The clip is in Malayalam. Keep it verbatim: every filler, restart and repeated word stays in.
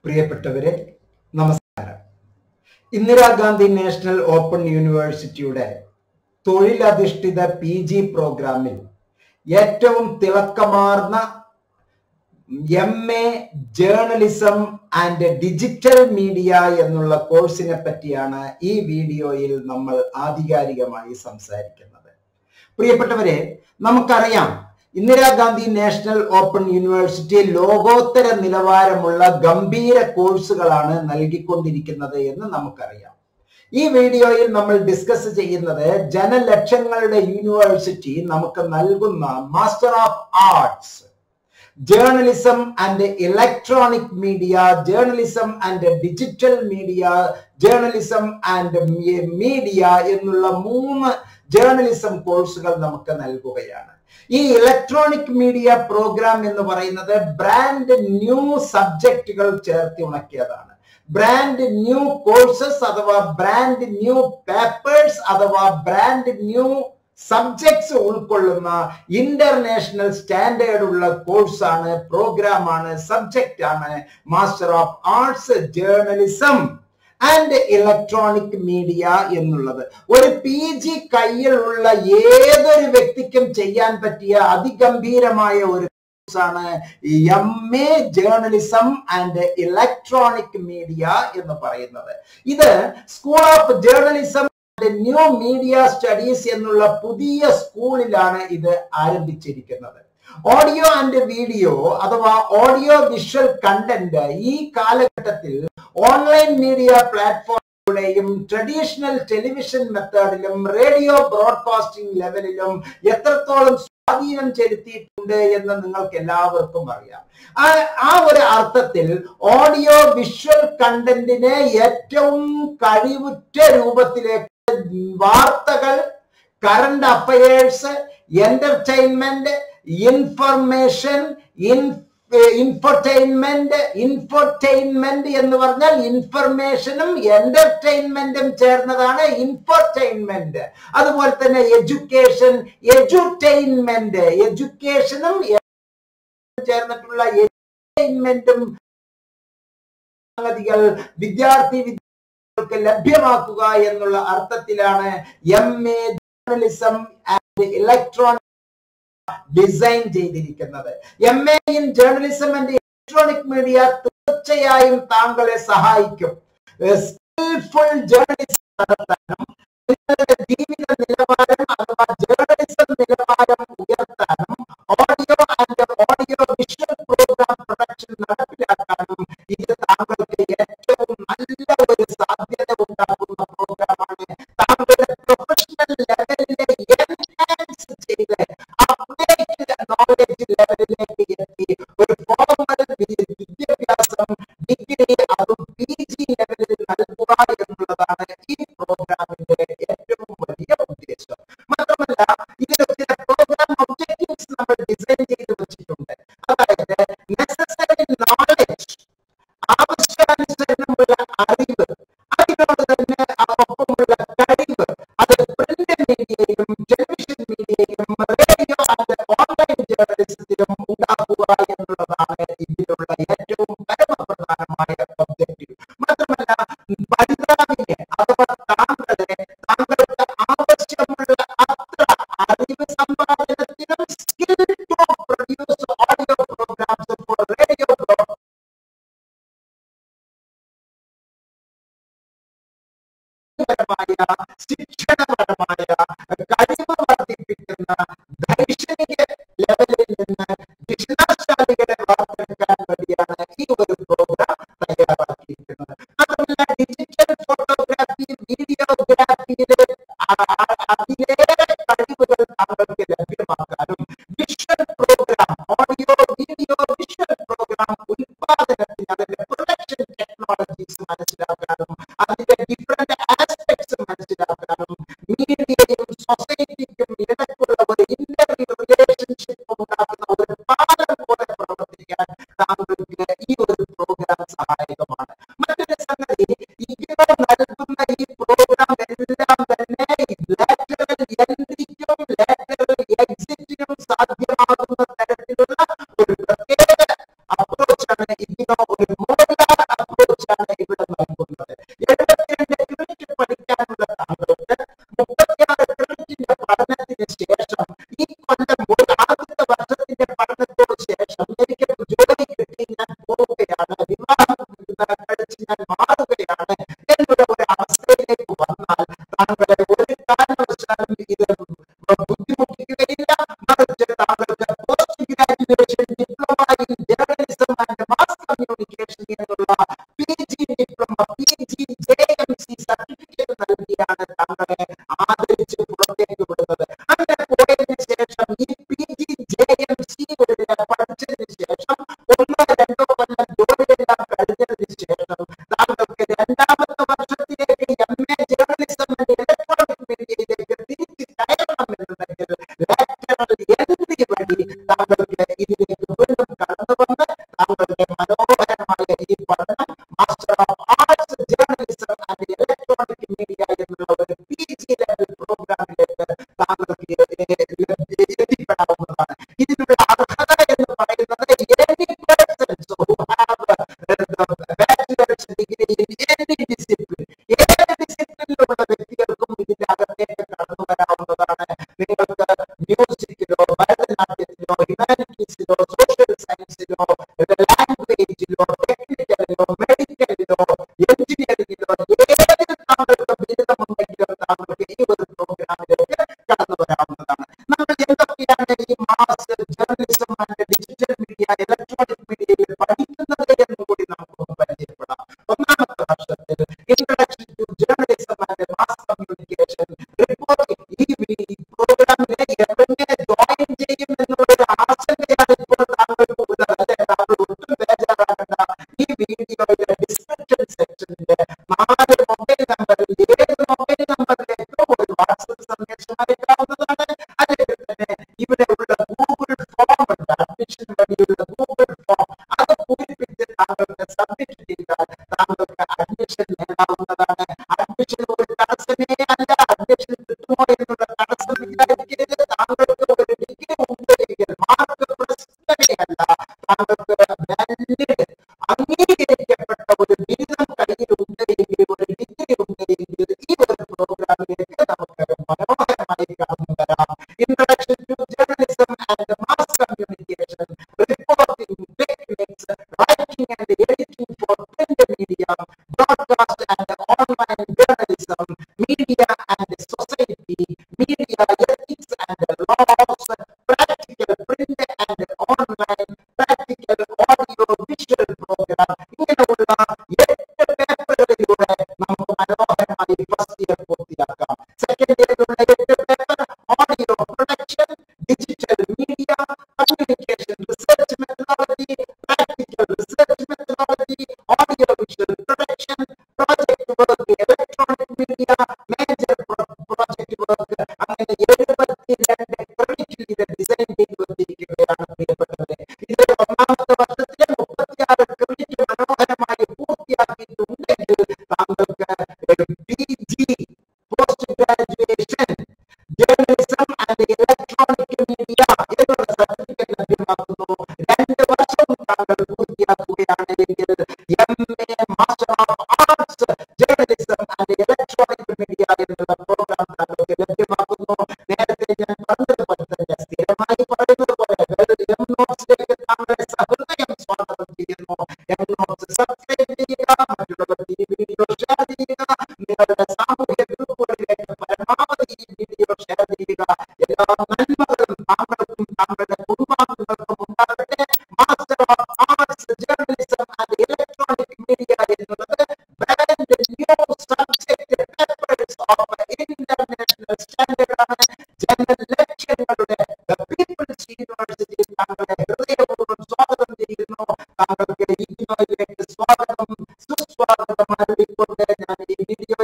പ്രിയപ്പെട്ടവരെ നമസ്കാരം. ഇന്ദിരാഗാന്ധി നാഷണൽ ഓപ്പൺ യൂണിവേഴ്സിറ്റിയുടെ തൊഴിലധിഷ്ഠിത പി ജി പ്രോഗ്രാമിൽ ഏറ്റവും തിളക്കമാർന്ന M A journalism and digital media എന്നുള്ള കോഴ്സിനെ പറ്റിയാണ് ഈ വീഡിയോയിൽ നമ്മൾ ആധികാരികമായി സംസാരിക്കുന്നത്. പ്രിയപ്പെട്ടവരെ, നമുക്കറിയാം ഇന്ദിരാഗാന്ധി നാഷണൽ ഓപ്പൺ യൂണിവേഴ്സിറ്റി ലോകോത്തര നിലവാരമുള്ള ഗംഭീര കോഴ്സുകളാണ് നൽകിക്കൊണ്ടിരിക്കുന്നത് എന്ന് നമുക്കറിയാം. ഈ വീഡിയോയിൽ നമ്മൾ ഡിസ്കസ് ചെയ്യുന്നത് ജനലക്ഷങ്ങളുടെ യൂണിവേഴ്സിറ്റി നമുക്ക് നൽകുന്ന master of arts journalism and electronic media, journalism and digital media, journalism and media എന്നുള്ള മൂന്ന് ജേർണലിസം കോഴ്സുകൾ നമുക്ക് നൽകുകയാണ്. ഈ ഇലക്ട്രോണിക് മീഡിയ പ്രോഗ്രാം എന്ന് പറയുന്നത് ബ്രാൻഡ് ന്യൂ സബ്ജക്റ്റുകൾ ചേർത്ത് ഉണക്കിയതാണ്. ബ്രാൻഡ് ന്യൂ കോഴ്സസ് അഥവാ ബ്രാൻഡ് ന്യൂ പേപ്പേഴ്സ് അഥവാ ബ്രാൻഡ് ന്യൂ സബ്ജക്ട്സ് ഉൾക്കൊള്ളുന്ന ഇന്റർനാഷണൽ സ്റ്റാൻഡേർഡ് ഉള്ള കോഴ്സാണ്, പ്രോഗ്രാമാണ്, സബ്ജക്റ്റ് ആണ് master of arts journalism and electronic media എന്നുള്ളത്. ഒരു പി ജി കയ്യിലുള്ള ഏതൊരു വ്യക്തിക്കും ചെയ്യാൻ പറ്റിയ അതിഗംഭീരമായ ഒരു കോഴ്സാണ് M A journalism and electronic media എന്ന് പറയുന്നത്. ഇത് school of journalism new media studies എന്നുള്ള പുതിയ സ്കൂളിലാണ് ഇത് ആരംഭിച്ചിരിക്കുന്നത്. ഓഡിയോ ആൻഡ് വീഡിയോ അഥവാ ഓഡിയോ വിഷ്വൽ കണ്ടന്റ് ഈ കാലഘട്ടത്തിൽ ഓൺലൈൻ മീഡിയ പ്ലാറ്റ്ഫോമിലൂടെയും ട്രഡീഷണൽ ടെലിവിഷൻ മെത്തേഡിലും റേഡിയോ ബ്രോഡ്കാസ്റ്റിംഗ് ലെവലിലും എത്രത്തോളം സ്വാധീനം ചെലുത്തിയിട്ടുണ്ട് എന്ന് നിങ്ങൾക്ക് എല്ലാവർക്കും അറിയാം. ആ ആ ഒരു അർത്ഥത്തിൽ ഓഡിയോ വിഷ്വൽ കണ്ടന്റിനെ ഏറ്റവും കഴിവുറ്റ രൂപത്തിലേക്ക് വാർത്തകൾ, current affairs, entertainment, information, infotainment infotainment എന്ന് പറഞ്ഞാൽ ഇൻഫർമേഷനും എന്റർടൈൻമെന്റും ചേർന്നതാണ് ഇൻഫർടൈൻമെന്റ്. അതുപോലെ തന്നെ എഡ്യൂക്കേഷൻ, എഡ്യൂടൈൻമെന്റ്, എഡ്യൂക്കേഷനും ചേർന്നിട്ടുള്ള എന്റർടൈൻമെന്റും സംഗതികൾ വിദ്യാർത്ഥി വിദ്യാർത്ഥികൾക്ക് ലഭ്യമാക്കുക എന്നുള്ള അർത്ഥത്തിലാണ് M A journalism and electronic design ചെയ്തിരിക്കുന്നത്. M A in journalism and electronic media തീർച്ചയായും താങ്കളെ സഹായിക്കും സ്കിൽഫുൾ ജേർണലിസം നടത്താനും നിങ്ങളുടെ ജീവിത നിലവാരം അഥവാ ജേർണലിസം നിലവാരം ഉയർത്താനും audio and audio visual programme production നടപ്പിലാക്കാനും ഇത് താങ്കൾക്ക് ഏറ്റവും നല്ല ഒരു സാധ്യത ഉണ്ടാക്കുന്ന പ്രോഗ്രാമാണ്. താങ്കളുടെ പ്രൊഫഷണൽ ലെവലിലെ എൻഹാൻസ് ചെയ്ത് അപ്ഡേറ്റ് നോളജ് ലെവലിലേക്ക് എത്തി ഒരു ഫോർമൽ വിദ്യാഭ്യാസം ഡിഗ്രി അതും പി ജി ലെവലിൽ നൽകുക എന്നുള്ളതാണ് ഈ പ്രോഗ്രാമിന്റെ ഏറ്റവും വലിയ ഉദ്ദേശം. മാത്രമല്ല ഇതിൽ ചില പ്രോഗ്രാം ഒബ്ജക്റ്റീവ്സ് നമ്മൾ ഡിസൈൻ ചെയ്ത് വെച്ചിട്ടുണ്ട്. അതായത് നെസസറി നോളജ്, ആവശ്യാനുസരണമുള്ള അറിവ്, അതിനോട് തന്നെ ഒപ്പമുള്ള കഴിവ്, അത് പ്രിന്റ് മീഡിയയിലും ടെലിവിഷൻ മീഡിയയിലും റേഡിയോ ആൻഡ് ഓൺലൈൻ ജേർണലിസത്തിലും ഉണ്ടാക്കുക എന്നുള്ളതാണ് ഇതിലുള്ള ഏറ്റവും പരമപ്രധാനമായ ഒബ്ജക്റ്റീവ്. മാത്രമല്ല പഠിതാവിനെ അഥവാ താങ്കളെ താങ്കൾക്ക് ആവശ്യമുള്ള അത്ര അറിവ് സമ്പാദനത്തിനും skill to produce audio programmes for radio ശിക്ഷണപരമായ കഴിവ് വർദ്ധിപ്പിക്കുന്ന ദൈക്ഷണിക ലെവലിൽ നിന്ന് ഡിക്ഷണാശാലികളെ വാർത്തെടുക്കാൻ വേണ്ടിയാണ് ഈ ഒരു പ്രോഗ്രാം തയ്യാറാക്കിയിരിക്കുന്നത്. മാത്രമല്ല ഡിജിറ്റൽ ഫോട്ടോഗ്രാഫി, വീഡിയോഗ്രാഫിയിലെ അതിലേറെ കഴിവുകൾ താങ്കൾക്ക് ലഭ്യമാക്കാനും visual programme, audio video visual programme ഉൽപാദനത്തിന് അതിന്റെ പ്രൊഡക്ഷൻ ടെക്നോളജീസ് മനസ്സിലാക്കാനും അതിന്റെ ഡിഫറെന്റ് ആസ്പെക്ട്സ് മനസ്സിലാക്കാനും മീഡിയയും സൊസൈറ്റിക്കും ഇടയ്ക്കുള്ള ഒരു ഇന്റർ റിലേഷൻഷിപ്പ് ഉണ്ടാക്കുന്ന ഒരു പാലം പോലെ പ്രവർത്തിക്കാൻ താങ്കൾക്ക് ഈ ഒരു പ്രോഗ്രാം സഹായകമാണ്. മറ്റൊരു സംഗതി, ഇഗ്നോ നൽകുന്ന ഈ പ്രോഗ്രാം എല്ലാം തന്നെ ലാറ്ററൽ എൻട്രിക്കും ലാറ്ററൽ എക്സിറ്റിനും സാധ്യമാകുന്ന തരത്തിലുള്ള ഒരു പ്രത്യേക അപ്രോച്ചാണ് ഇഗ്നോ ഒരു മോഡുലാർ വെച്ച് ഞാൻ മാറുകയാണ് എന്നുള്ള ഒരു അവസ്ഥയിലേക്ക് വന്നാൽ താങ്കളെ ഒരു കാരണവശാലും ഇത് ബുദ്ധിമുട്ടിക്കുകയില്ല. മറിച്ച് താങ്കൾക്ക് post graduation diploma in journalism and mass communication എന്നുള്ള P G diploma P G J M C certificate നൽകിയാണ് താങ്കളെ ആദരിച്ച് പുറത്തേക്ക് വിടുന്നത്. അങ്ങനെ പോയതിനു ശേഷം ഈ P G J M C പഠിച്ചതിന് ശേഷം ഒന്നോ രണ്ടോ കൊല്ലം ജോലിയെല്ലാം കഴിഞ്ഞതിന് ശേഷം താങ്കൾക്ക് രണ്ടാമത്തെ വർഷത്തിലേക്ക് M A journalism and electronic മീഡിയയിലേക്ക് തിരിച്ച് കയറണമെന്നുണ്ടെങ്കിൽ ലാറ്ററൽ എൻട്രി വഴി താങ്കൾക്ക് ഇതിലേക്ക് വീണ്ടും കടന്നു വന്ന് താങ്കളുടെ മനോഹരമായ ഈ പഠനം master of arts journalism and electronic media എന്നുള്ള ഒരു പി ജി ലെവൽ പ്രോഗ്രാമിലേക്ക് താങ്കൾക്ക് എത്തിപ്പെടാവുന്നതാണ്. ഇതിനുള്ള അർഹത എന്ന് പറയുന്നത് any persons who have the bachelor's degree in any discipline, ഏത് ഡിസിപ്ലിനിലുള്ള വ്യക്തികൾക്കും ഇതിന്റെ അകത്തേക്ക് കടന്നു വരാവുന്നതാണ്. നിങ്ങൾക്ക് മ്യൂസിക്കിലോ ഭരതനാട്യത്തിലോ ഹ്യൂമാനിറ്റീസിലോ സോഷ്യൽ സയൻസിലോ ലാംഗ്വേജിലോ ടെക്നിക്കലിലോ മെഡിക്കലിലോ എഞ്ചിനീയറിംഗിലോ ഏതിൽ താങ്കൾക്ക് ബിരുദമുണ്ടെങ്കിലും താങ്കൾക്ക് ഈ ഒരു പ്രോഗ്രാമിലേക്ക് കടന്നു വരാവുന്നതാണ്. നമ്മൾ എന്തൊക്കെയാണ് ഈ mass journalism and digital media electronic മീഡിയയിൽ പഠിക്കുന്നത് എന്ന് കൂടി നമുക്ക് പരിചയപ്പെടാം. ഒന്നാമത്തെ വർഷത്തിൽ introduction to journalism and mass communication report ഈ പ്രോഗ്രാമിനെ എവിടെ ജോയിൻ ചെയ്യും എന്നുള്ളൊരു ആശങ്കയാണ് ഇപ്പോൾ താങ്കൾക്ക് ഉള്ളത്. അല്ലെ, താങ്കൾ ഒട്ടും ബേജാറാകേണ്ട. ഈ വീഡിയോയുടെ ഡിസ്ക്രിപ്ഷൻ സെക്ഷനിലെ നാല് മൊബൈൽ നമ്പറിൽ ഏത് മൊബൈൽ നമ്പറിലേക്കോ ഒരു വാട്സ്ആപ്പ് സന്ദേശം അയക്കാവുന്നതാണ്. അല്ലെങ്കിൽ തന്നെ ഇവിടെ ഉള്ള ഗൂഗിൾ ഫോം ഉണ്ട്, അഡ്മിഷൻ വഴിയുള്ള ഗൂഗിൾ ഫോം, അത് പൂരിപ്പിച്ച് താങ്കൾക്ക് സബ്മിറ്റ് ചെയ്താൽ താങ്കൾക്ക് അഡ്മിഷൻ നേടാവുന്നതാണ്. അഡ്മിഷൻ ഒരു തടസ്സമേ അല്ല. അഡ്മിഷൻ കിട്ടുമോ എന്നുള്ള തടസ്സം വിചാരിക്കരുത്. താങ്കൾക്ക് ഒരു ഡിഗ്രി ഉണ്ടെങ്കിൽ മാർക്ക് പ്രശ്നമേയല്ല. താങ്കൾക്ക് വാലിഡ് അംഗീകരിക്കപ്പെട്ട ഒരു ബിരുദം കയ്യിൽ ഉണ്ടെങ്കിൽ, ഒരു ഡിഗ്രി ഉണ്ടെങ്കിൽ ഈ ഒരു പ്രോഗ്രാമിലേക്ക് നമുക്ക് മനോഹരമായി കടന്നു വരാം. Introduction to journalism and mass communication, reporting techniques, writing and editing for print media, broadcast and online journalism, media and society, media ethics and laws, practical print and online, practical audio visual programme. ഇങ്ങനെയുള്ള എട്ട് പേപ്പറുകളിലൂടെ നമുക്ക് മനോഹരമായി ഫസ്റ്റ് ഇയർ പൂർത്തിയാക്കാം. സെക്കൻഡ് ഇയറിലുള്ള എട്ട് paper audio production, digital media, communication research methodology, practical research methodology, audio visual production, project work, electronic media, major project work. അങ്ങനെ എഴുപത്തിരണ്ട് ക്രെഡിറ്റ് ഇത് ഡിസൈൻ ചെയ്ത് വച്ചിരിക്കുകയാണ് പ്രിയപ്പെട്ടവരെ. ഇത് ഒന്നാമത്തെ വർഷത്തിലെ മുപ്പത്തിയാറ് ക്രെഡിറ്റ് മനോഹരമായി പൂർത്തിയാക്കിയിട്ടുണ്ടെങ്കിൽ താങ്കൾക്ക് P G post graduation journalism and electronic media എന്നുള്ള സർട്ടിഫിക്കറ്റ് ലഭ്യമാക്കുന്നു. രണ്ട് വർഷവും താങ്കൾ പൂർത്തിയാക്കുകയാണെങ്കിൽ M A master of arts journalism and electronic media എന്നുള്ള പ്രോഗ്രാം താങ്കൾക്ക് ലഭ്യമാക്കുന്നു. നേരത്തെ ഞാൻ പറഞ്ഞതുപോലെ തന്നെ, സ്ഥിരമായി പറയുന്നത് പോലെ എം നോട്ട്സിലേക്ക് താങ്കളെ സഹൃദയം സ്വാഗതം ചെയ്യുന്നു. എം നോട്ട്സ് സബ്സ്ക്രൈബ് ചെയ്യുക, മറ്റുള്ളവർക്ക് ഈ വീഡിയോ ഷെയർ ചെയ്യുക, നിങ്ങളുടെ സാമൂഹ്യ ഗ്രൂപ്പുകളിലേക്ക് പരമാവധി ഈ വീഡിയോ ഷെയർ ചെയ്യുക. എല്ലാ നന്മകളും താങ്കൾക്കും താങ്കളുടെ കുടുംബാംഗങ്ങൾക്കും ഉണ്ടാകട്ടെ. Master of arts journalism and electronic media എന്നുള്ളത് brand new subject papers of international standard ആണ്. ജനറൽ ലക്ഷ്യങ്ങളുടെ പീപ്പിൾസ് യൂണിവേഴ്സിറ്റി താങ്കളെ ഹൃദയപൂർവ്വം സ്വാഗതം ചെയ്യുന്നു. താങ്കൾക്ക് ഈ വീഡിയോയിലേക്ക് സ്വാഗതം സുസ്വാഗതം അറിയിക്കൊണ്ട് ഞാൻ ഈ വീഡിയോ